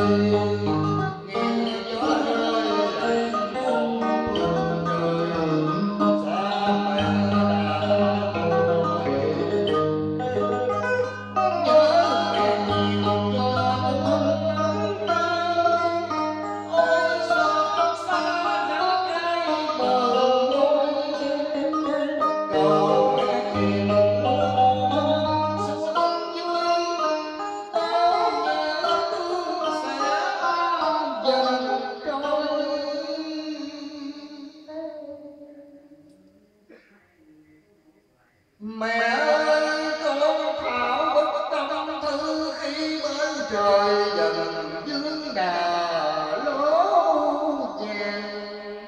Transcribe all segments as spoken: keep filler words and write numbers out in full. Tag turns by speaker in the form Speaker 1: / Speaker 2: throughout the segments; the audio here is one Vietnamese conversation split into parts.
Speaker 1: Mẹ ơi con Thảo bất tâm thư khi bên trời dần dương đà lố vàng,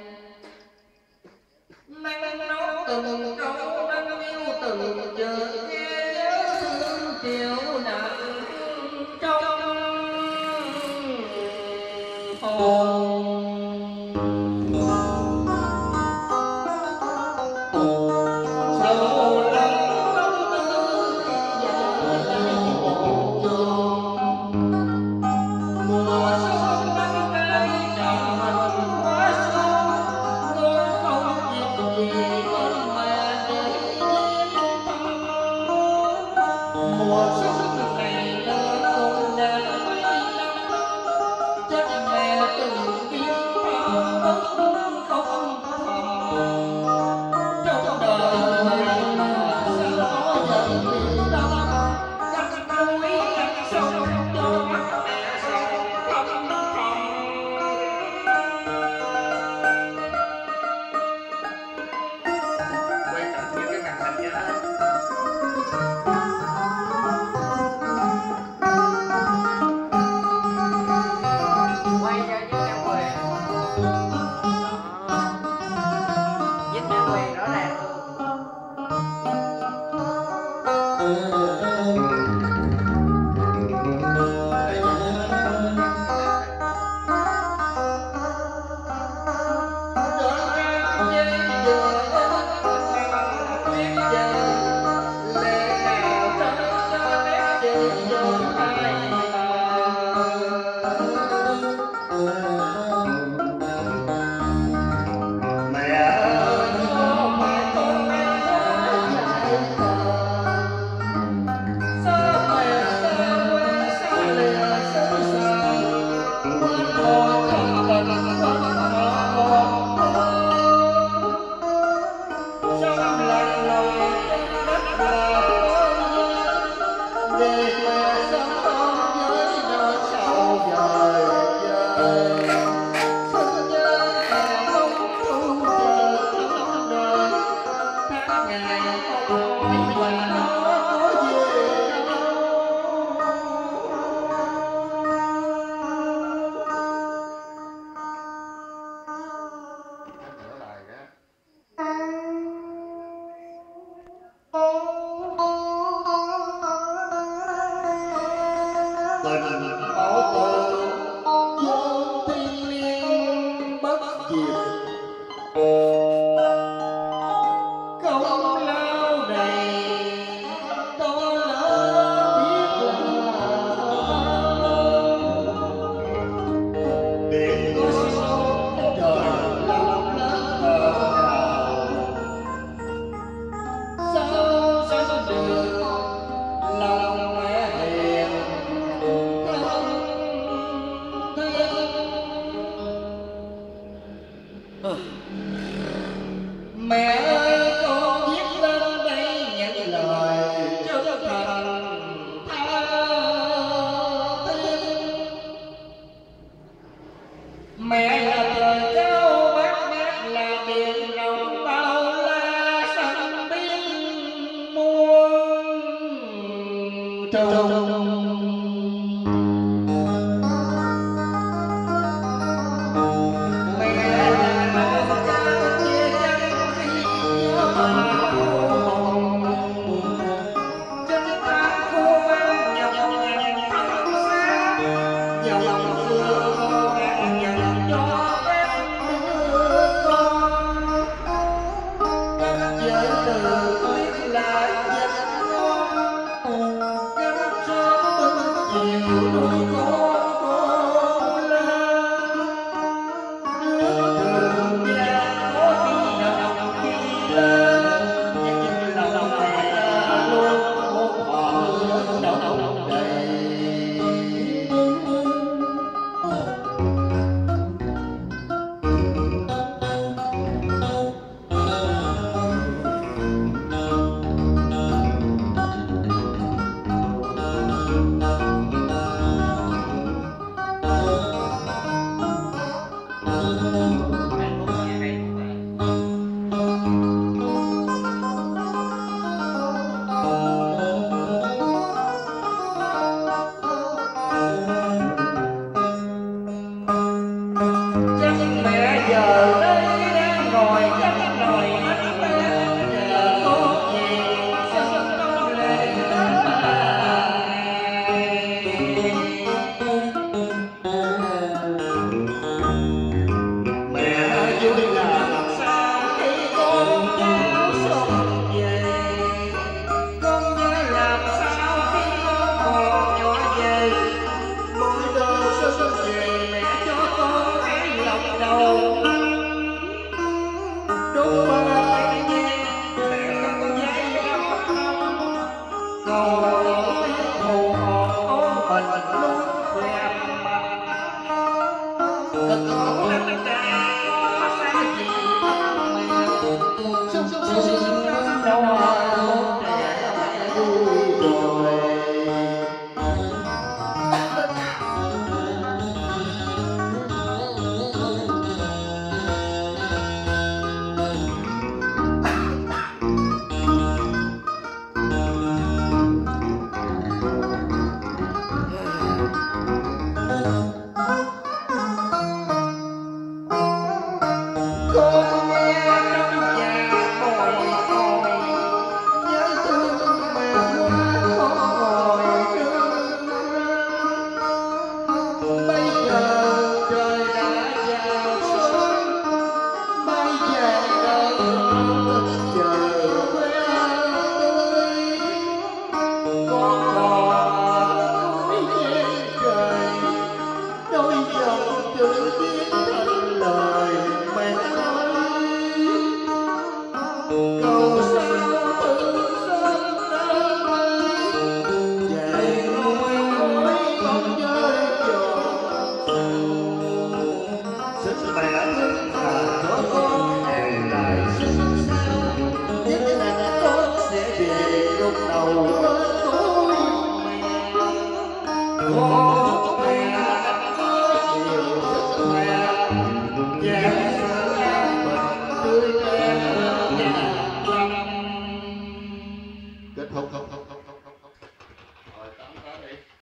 Speaker 1: năng nói từng câu năng yêu từng chợt nghe nhớ thương chiều nặng trong hồn. Mẹ ơi con viết lên đây những lời chân thành tha thiết. Mẹ là trời cao bát ngát, là biển rộng bao la xanh biếc muôn trùng. Hãy subscribe cho kênh Ghiền Mì Gõ để không bỏ lỡ cực khổ lắm anh cha có xa gì thân mẹ sung sướng lắm đâu con trẻ mẹ vui rồi. Đôi dòng chữ